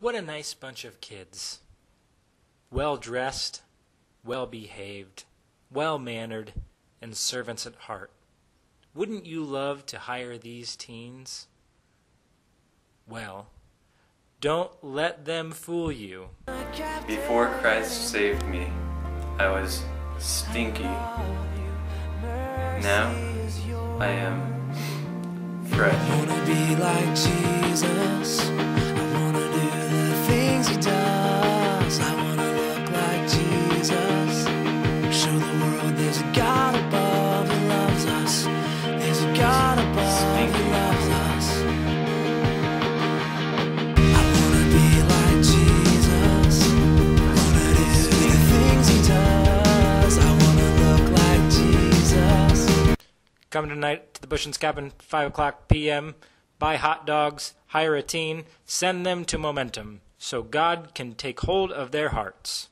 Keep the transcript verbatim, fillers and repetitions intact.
What a nice bunch of kids. Well-dressed, well-behaved, well-mannered, and servants at heart. Wouldn't you love to hire these teens? Well, don't let them fool you. Before Christ saved me, I was stinky. Now, I am fresh. I wanna be like Jesus. I wanna do the things he does. I wanna look like Jesus. Show the world there's a God above who loves us. There's a God above who loves us. I wanna be like Jesus. I wanna do the things he does. I wanna look like Jesus. Come tonight to the Bushens Cabin, five o'clock p m Buy hot dogs, hire a teen, send them to Momentum, so God can take hold of their hearts.